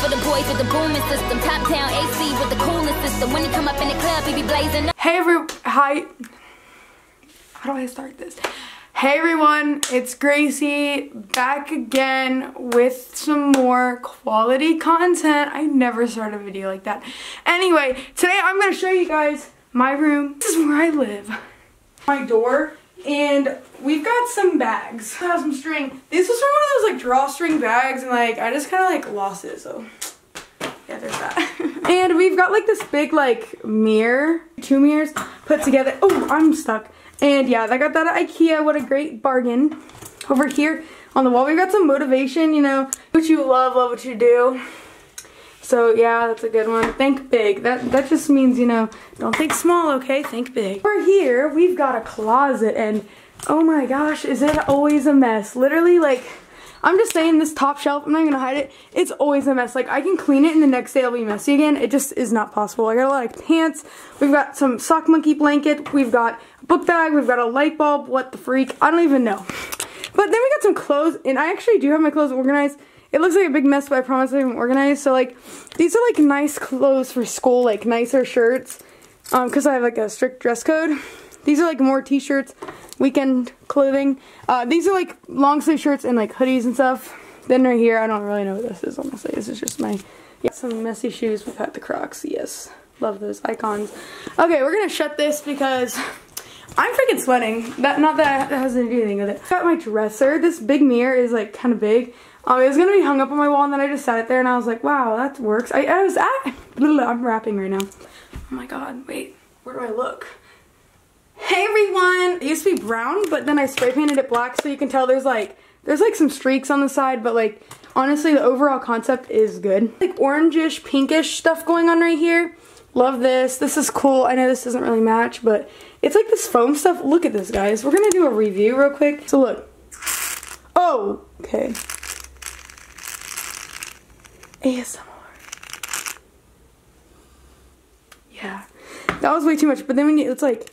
for the boys with the booming system. Top town AC with the coolest system. When he come up in the club, he be blazing up. Hey hi. How do I start this? Hey everyone, it's Gracie back again with some more quality content. I never start a video like that. Anyway, today I'm gonna show you guys my room. This is where I live. My door, and we've got some bags. I have some string. This was from one of those like drawstring bags, and like I just kind of like lost it, so yeah, there's that. And we've got like this big like mirror, 2 mirrors put together. Oh, I'm stuck. And yeah, I got that at IKEA. What a great bargain. Over here on the wall, we've got some motivation, you know, what you love what you do. So yeah, that's a good one. Think big. That just means, you know, don't think small, okay? Think big. Over here, we've got a closet, and oh my gosh, is it always a mess. Literally, like, I'm just saying, this top shelf, I'm not gonna hide it, it's always a mess. Like, I can clean it and the next day it'll be messy again. It just is not possible. I got a lot of pants, we've got some sock monkey blanket, we've got a book bag, we've got a light bulb, what the freak, I don't even know. But then we got some clothes, and I actually do have my clothes organized. It looks like a big mess, but I promise I'm organized. So like, these are like nice clothes for school, like nicer shirts, cause I have like a strict dress code. These are like more t-shirts, weekend clothing. These are like long sleeve shirts and like hoodies and stuff. Then right here, I don't really know what this is, honestly. This is just my, yeah, some messy shoes. We've got the Crocs, yes. Love those icons. Okay, we're gonna shut this because I'm freaking sweating. Not that has to do anything with it. I got my dresser. This big mirror is like kind of big. It was gonna be hung up on my wall, and then I just sat it there and I was like, wow, that works. I'm rapping right now. Oh my god, wait, where do I look? Hey everyone! It used to be brown, but then I spray painted it black, so you can tell there's like some streaks on the side, but like, honestly, the overall concept is good. Like orangish, pinkish stuff going on right here. Love this. This is cool. I know this doesn't really match, but it's like this foam stuff. Look at this, guys. We're gonna do a review real quick. So look. Oh, okay. ASMR. Yeah, that was way too much, but then when you, it's like,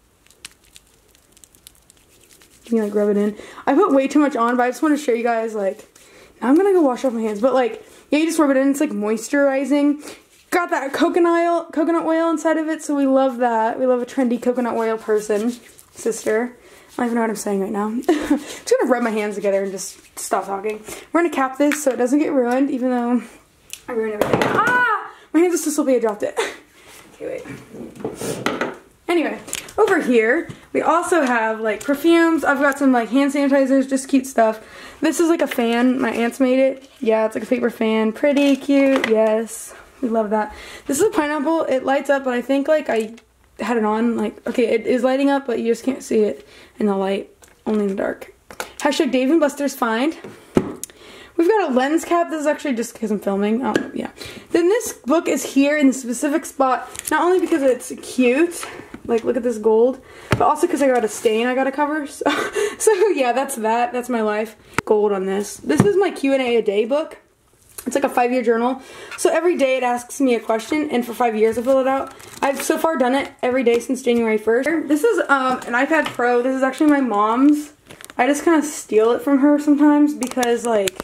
you can like rub it in. I put way too much on, but I just want to show you guys, like, now I'm gonna go wash off my hands, but like, yeah, you just rub it in, it's like moisturizing. Got that coconut oil inside of it, so we love that. We love a trendy coconut oil person, sister. I don't even know what I'm saying right now. I'm just gonna rub my hands together and just stop talking. We're gonna cap this so it doesn't get ruined, even though I ruined everything. Ah! My hands are still slippery, I dropped it. Okay, wait. Anyway, over here, we also have like perfumes. I've got some like hand sanitizers, just cute stuff. This is like a fan. My aunt's made it. Yeah, it's like a paper fan. Pretty cute, yes. We love that. This is a pineapple. It lights up, but I think like I had it on. Like, okay, it is lighting up, but you just can't see it in the light. Only in the dark. Hashtag Dave and Buster's find. We've got a lens cap. This is actually just because I'm filming. Oh, yeah. Then this book is here in the specific spot, not only because it's cute, like look at this gold, but also because I got a stain I gotta cover. So yeah, that's that. That's my life. Gold on this. This is my Q&A a day book. It's like a 5-year journal. So every day it asks me a question, and for 5 years I fill it out. I've so far done it every day since January 1st. This is an iPad Pro. This is actually my mom's. I just kind of steal it from her sometimes because like,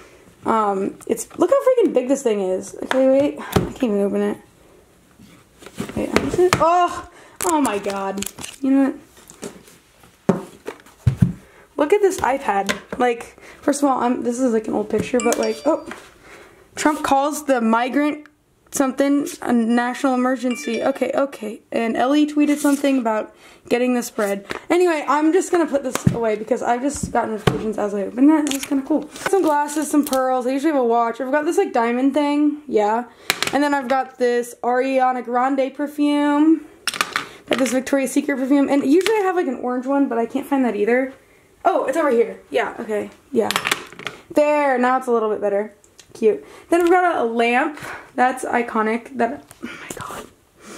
it's, look how freaking big this thing is. Okay, wait, I can't even open it. Wait, oh my god. You know what? Look at this iPad. Like, first of all, this is like an old picture, but like, oh. Trump calls the migrant something a national emergency. Okay. And Ellie tweeted something about getting the spread. Anyway, I'm just gonna put this away because I've just got notifications as I open that. That's kind of cool. Some glasses, some pearls. I usually have a watch. I've got this like diamond thing. Yeah. And then I've got this Ariana Grande perfume. Got this Victoria's Secret perfume. And usually I have like an orange one, but I can't find that either. Oh, it's over here. Yeah, okay. Yeah. There, now it's a little bit better. Cute. Then we've got a lamp. That's iconic. That, oh my god.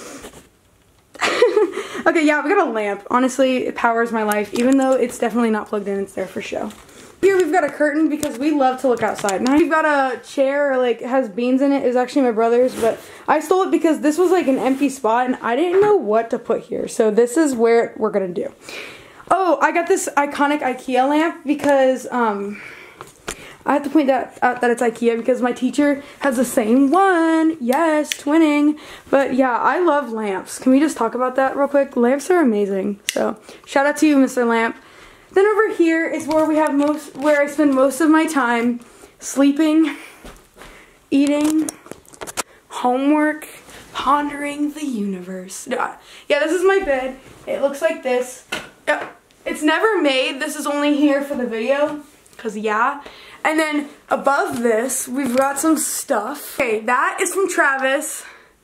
Okay, yeah, we got a lamp. Honestly, it powers my life, even though it's definitely not plugged in. It's there for show. Here we've got a curtain because we love to look outside. Now we've got a chair, like, it has beans in it. It was actually my brother's, but I stole it because this was like an empty spot and I didn't know what to put here. So this is where we're gonna do. Oh, I got this iconic IKEA lamp because I have to point that out that it's IKEA because my teacher has the same one. Yes, twinning. But yeah, I love lamps. Can we just talk about that real quick? Lamps are amazing. So shout out to you, Mr. Lamp. Then over here is where we have where I spend most of my time sleeping, eating, homework, pondering the universe. Yeah, this is my bed. It looks like this. It's never made. This is only here for the video. Cause yeah. And then above this, we've got some stuff. Okay, that is from Travis.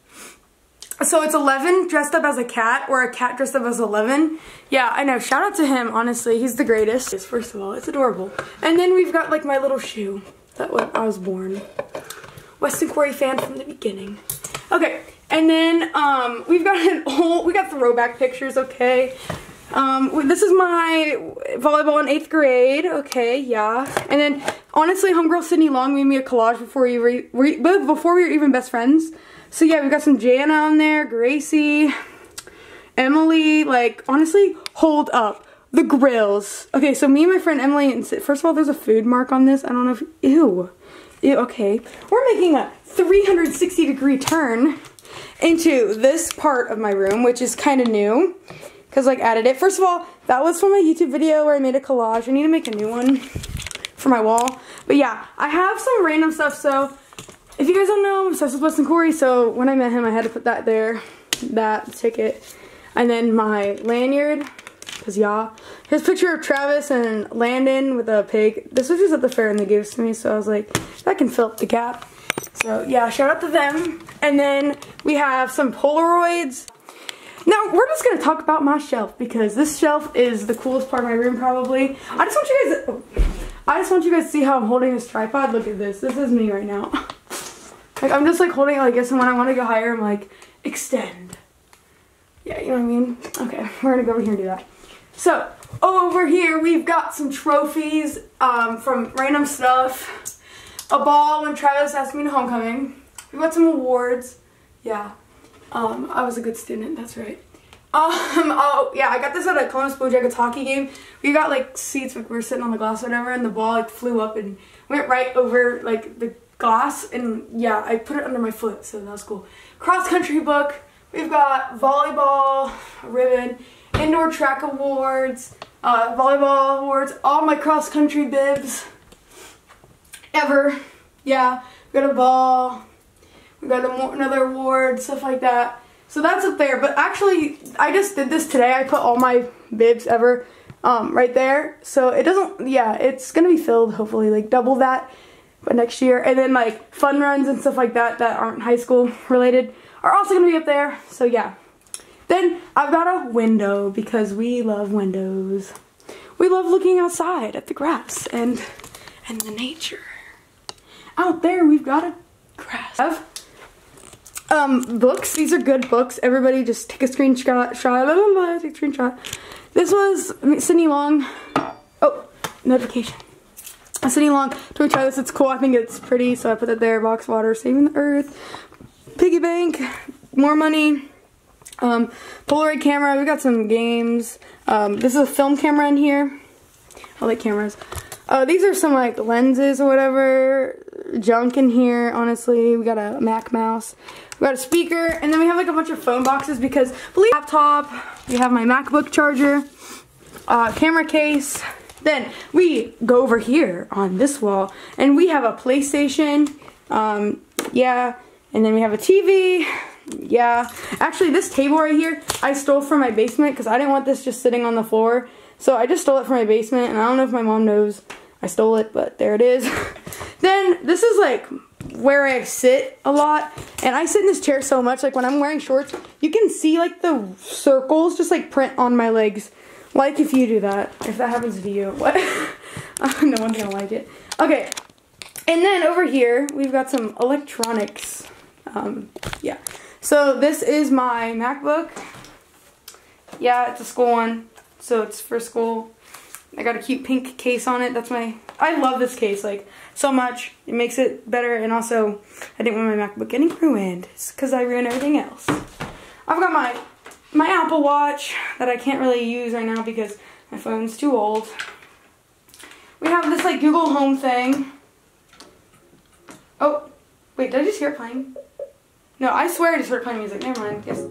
So it's 11 dressed up as a cat, or a cat dressed up as 11. Yeah, I know. Shout out to him, honestly. He's the greatest. First of all, it's adorable. And then we've got like my little shoe. That when I was born. Weston Quarry fan from the beginning. Okay, and then we've got we got throwback pictures, okay. This is my volleyball in 8th grade, okay, yeah. And then, honestly, homegirl Sydney Long made me a collage before before we were even best friends. So yeah, we've got some Jana on there, Gracie, Emily, like, honestly, hold up. The grills. Okay, so me and my friend Emily, and first of all, there's a food mark on this. I don't know if, ew, okay. We're making a 360-degree turn into this part of my room, which is kind of new. Because, like, added it. First of all, that was from my YouTube video where I made a collage. I need to make a new one for my wall. But, yeah, I have some random stuff. So, if you guys don't know, I'm obsessed with Weston Quarry. So, when I met him, I had to put that there. That ticket. And then my lanyard. Because, yeah. His picture of Travis and Landon with a pig. This was just at the fair and they gave this to me. So, I was like, that can fill up the gap. So, yeah, shout out to them. And then we have some Polaroids. Now, we're just going to talk about my shelf because this shelf is the coolest part of my room probably. I just want you guys to see how I'm holding this tripod. Look at this. This is me right now. Like, I'm just like holding it like this, and when I want to go higher, I'm like, extend. Yeah, you know what I mean? Okay, we're going to go over here and do that. So, over here, we've got some trophies from random stuff. A ball when Travis asked me to homecoming. We've got some awards. Yeah. I was a good student, that's right. Oh, yeah, I got this at a Columbus Blue Jackets hockey game. We got, like, seats, like, we were sitting on the glass or whatever, and the ball, like, flew up and went right over, like, the glass, and, yeah, I put it under my foot, so that was cool. Cross-country book. We've got volleyball, ribbon, indoor track awards, volleyball awards, all my cross-country bibs ever. Yeah, we got a ball. We got another award, stuff like that. So that's up there. But actually, I just did this today. I put all my bibs ever right there. So it doesn't, yeah, it's going to be filled, hopefully, like double that by next year. And then like fun runs and stuff like that that aren't high school related are also going to be up there. So yeah. Then I've got a window because we love windows. We love looking outside at the grass and the nature. Out there, we've got a grass. Books. These are good books. Everybody just take a screenshot. Take a screenshot. This was Sydney Long. Oh, notification. Sydney Long told me to try this. It's cool. I think it's pretty, so I put it there. Box water, saving the earth. Piggy bank. More money. Polaroid camera. We got some games. This is a film camera in here. I like cameras. These are some like lenses or whatever. Junk in here, honestly. We got a Mac mouse. We got a speaker, and then we have like a bunch of phone boxes because laptop. We have my MacBook charger, camera case. Then we go over here on this wall, and we have a PlayStation. Yeah, and then we have a TV. Yeah, actually this table right here I stole from my basement because I didn't want this just sitting on the floor. So I just stole it from my basement, and I don't know if my mom knows I stole it, but there it is. Then this is like where I sit a lot, and I sit in this chair so much, like when I'm wearing shorts, you can see like the circles just like print on my legs. Like if you do that, if that happens to you, what? No one's gonna like it. Okay, and then over here, we've got some electronics. Yeah, so this is my MacBook. Yeah, it's a school one, so it's for school. I got a cute pink case on it. That's I love this case, like, so much. It makes it better, and also, I didn't want my MacBook getting ruined, because I ruin everything else. I've got my Apple Watch that I can't really use right now because my phone's too old. We have this, like, Google Home thing. Oh, wait, did I just hear it playing? No, I swear I just heard playing music. Never mind. Yes.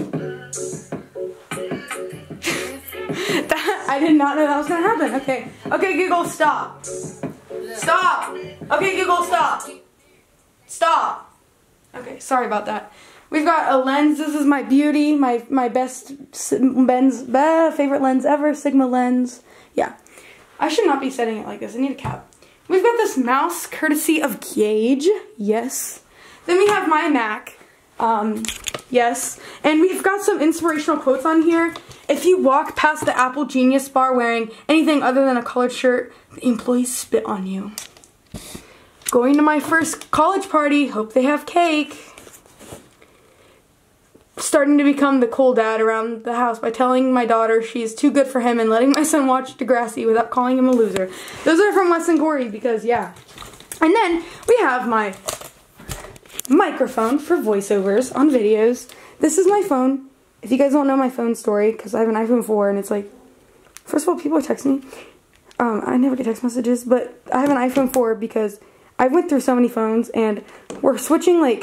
I did not know that was gonna happen. Okay. Okay, Google, stop. Stop. Okay, Google, stop. Stop. Okay, sorry about that. We've got a lens. This is my beauty, my best favorite lens ever, Sigma lens. Yeah. I should not be setting it like this. I need a cap. We've got this mouse, courtesy of Gage. Yes. Then we have my Mac. Yes. And we've got some inspirational quotes on here. If you walk past the Apple Genius bar wearing anything other than a collared shirt, the employees spit on you. Going to my first college party, hope they have cake. Starting to become the cool dad around the house by telling my daughter she's too good for him and letting my son watch Degrassi without calling him a loser. Those are from Wes and Gory because, yeah. And then we have my microphone for voiceovers on videos. This is my phone. If you guys don't know my phone story, because I have an iPhone 4 and it's like, first of all, people are texting me. I never get text messages, but I have an iPhone 4 because I went through so many phones and we're switching like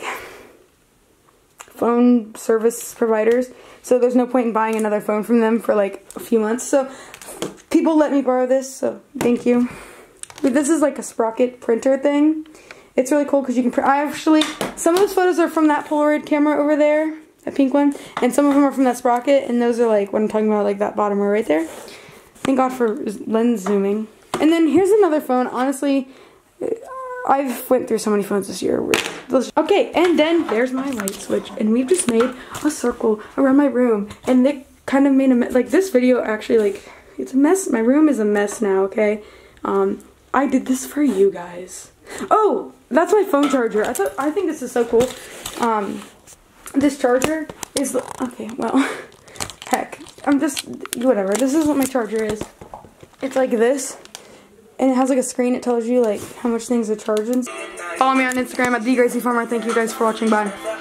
phone service providers, so there's no point in buying another phone from them for like a few months. So people let me borrow this, so thank you. But this is like a sprocket printer thing. It's really cool because you can print. I actually, some of those photos are from that Polaroid camera over there, that pink one, and some of them are from that sprocket, and those are like what I'm talking about, like that bottom row right there. Thank God for lens zooming. And then here's another phone. Honestly, I've went through so many phones this year. Okay, and then there's my light switch, and we've just made a circle around my room, and Nick kind of made a like this video actually, like, it's a mess. My room is a mess now. Okay, I did this for you guys. Oh, that's my phone charger. I think this is so cool. This charger is okay. Well, heck, I'm just whatever. This is what my charger is. It's like this. And it has like a screen. It tells you like how much things are charging. Follow me on Instagram at TheGracieFarmer. Thank you guys for watching. Bye.